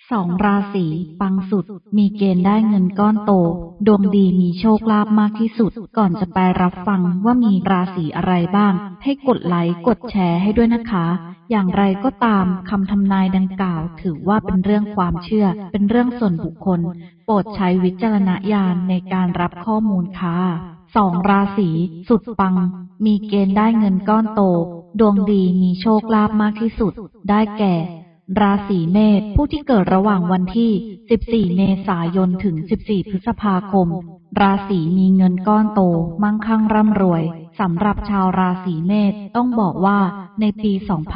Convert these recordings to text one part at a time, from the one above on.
2 ราศีปังสุดมีเกณฑ์ได้เงินก้อนโตดวงดีมีโชคลาภมากที่สุดก่อนจะไปรับฟังว่ามีราศีอะไรบ้างให้กดไลค์กดแชร์ให้ด้วยนะคะอย่างไรก็ตามคำทำนายดังกล่าวถือว่าเป็นเรื่องความเชื่อเป็นเรื่องส่วนบุคคลโปรดใช้วิจารณญาณในการรับข้อมูลค่ะ2 ราศีสุดปังมีเกณฑ์ได้เงินก้อนโตดวงดีมีโชคลาภมากที่สุดได้แก่ราศีเมษผู้ที่เกิดระหว่างวันที่14เมษายนถึง14พฤษภาคมราศีมีเงินก้อนโตมั่งคั่งร่ำรวยสำหรับชาวราศีเมษต้องบอกว่าในปี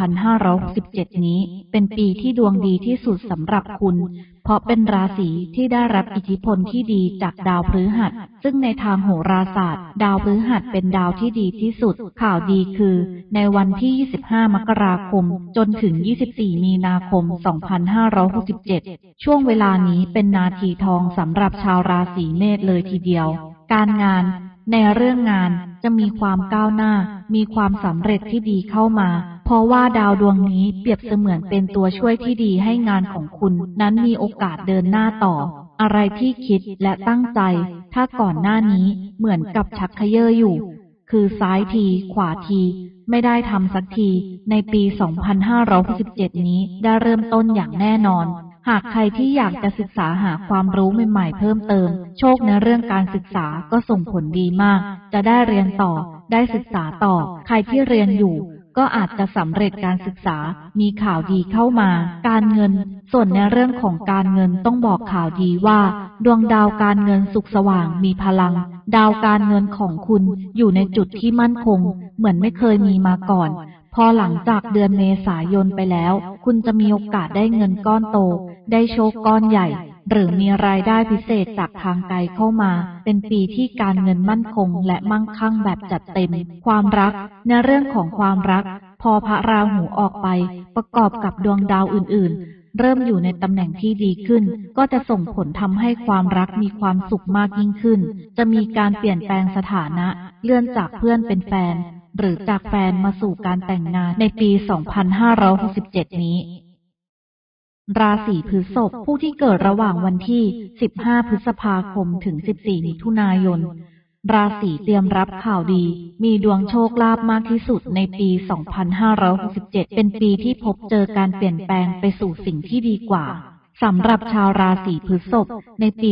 2567นี้เป็นปีที่ดวงดีที่สุดสำหรับคุณเพราะเป็นราศีที่ได้รับอิทธิพลที่ดีจากดาวพฤหัสซึ่งในทางโหราศาสตร์ดาวพฤหัสเป็นดาวที่ดีที่สุดข่าวดีคือในวันที่25มกราคมจนถึง24มีนาคม2567ช่วงเวลานี้เป็นนาทีทองสำหรับชาวราศีเมษเลยทีเดียวการงานในเรื่องงานจะมีความก้าวหน้ามีความสำเร็จที่ดีเข้ามาเพราะว่าดาวดวงนี้เปรียบเสมือนเป็นตัวช่วยที่ดีให้งานของคุณนั้นมีโอกาสเดินหน้าต่ออะไรที่คิดและตั้งใจถ้าก่อนหน้านี้เหมือนกับชักเขย่ออยู่คือซ้ายทีขวาทีไม่ได้ทำสักทีในปี2567นี้ได้เริ่มต้นอย่างแน่นอนหากใครที่อยากจะศึกษาหาความรู้ใหม่ๆเพิ่มเติมโชคในเรื่องการศึกษาก็ส่งผลดีมากจะได้เรียนต่อได้ศึกษาต่อใครที่เรียนอยู่ก็อาจจะสำเร็จการศึกษามีข่าวดีเข้ามาการเงินส่วนในเรื่องของการเงินต้องบอกข่าวดีว่าดวงดาวการเงินสุขสว่างมีพลังดาวการเงินของคุณอยู่ในจุดที่มั่นคงเหมือนไม่เคยมีมาก่อนพอหลังจากเดือนเมษายนไปแล้วคุณจะมีโอกาสได้เงินก้อนโตได้โชคก้อนใหญ่หรือมีรายได้พิเศษจากทางไกลเข้ามาเป็นปีที่การเงินมั่นคงและมั่งคั่งแบบจัดเต็มความรักในเรื่องของความรักพอพระราหูออกไปประกอบกับดวงดาวอื่นๆเริ่มอยู่ในตำแหน่งที่ดีขึ้นก็จะส่งผลทำให้ความรักมีความสุขมากยิ่งขึ้นจะมีการเปลี่ยนแปลงสถานะเลื่อนจากเพื่อนเป็นแฟนหรือจากแฟนมาสู่การแต่งงานในปี2567นี้ราศีพฤษภผู้ที่เกิดระหว่างวันที่15พฤษภาคมถึง14มิถุนายนราศีเตรียมรับข่าวดีมีดวงโชคลาภมากที่สุดในปี2567เป็นปีที่พบเจอการเปลี่ยนแปลงไปสู่สิ่งที่ดีกว่าสำหรับชาวราศีพฤษภในปี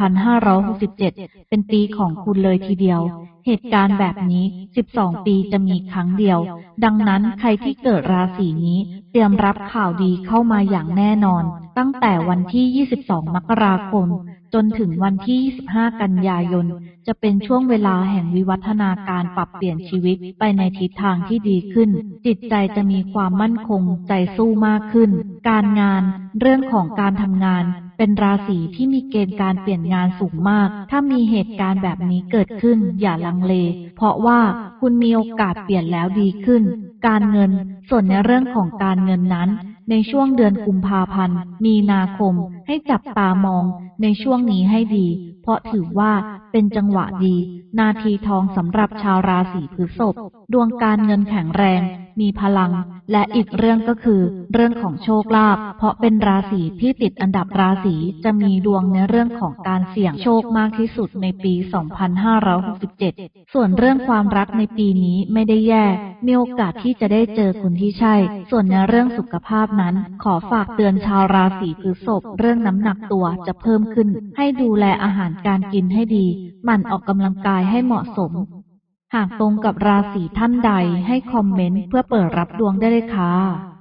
2567เป็นปีของคุณเลยทีเดียวเหตุการณ์แบบนี้12ปีจะมีครั้งเดียวดังนั้นใครที่เกิดราศีนี้เตรียมรับข่าวดีเข้ามาอย่างแน่นอนตั้งแต่วันที่22มกราคมจนถึงวันที่25กันยายนจะเป็นช่วงเวลาแห่งวิวัฒนาการปรับเปลี่ยนชีวิตไปในทิศทางที่ดีขึ้นจิตใจจะมีความมั่นคงใจสู้มากขึ้นการงานเรื่องของการทำงานเป็นราศีที่มีเกณฑ์การเปลี่ยนงานสูงมากถ้ามีเหตุการณ์แบบนี้เกิดขึ้นอย่าลังเลเพราะว่าคุณมีโอกาสเปลี่ยนแล้วดีขึ้นการเงินส่วนในเรื่องของการเงินนั้นในช่วงเดือนกุมภาพันธ์มีนาคมให้จับตามองในช่วงนี้ให้ดีเพราะถือว่าเป็นจังหวะดีนาทีทองสำหรับชาวราศีพฤษภดวงการเงินแข็งแรงมีพลังและอีกเรื่องก็คือเรื่องของโชคลาภเพราะเป็นราศีที่ติดอันดับราศีจะมีดวงในเรื่องของการเสี่ยงโชคมากที่สุดในปี2567ส่วนเรื่องความรักในปีนี้ไม่ได้แย่มีโอกาสที่จะได้เจอคนที่ใช่ส่วนในเรื่องสุขภาพนั้นขอฝากเตือนชาวราศีพฤษภเรื่องน้ำหนักตัวจะเพิ่มขึ้นให้ดูแลอาหารการกินให้ดีหมั่นออกกำลังกายให้เหมาะสมหากตรงกับราศีท่านใดให้คอมเมนต์เพื่อเปิดรับดวงได้เลยค่ะ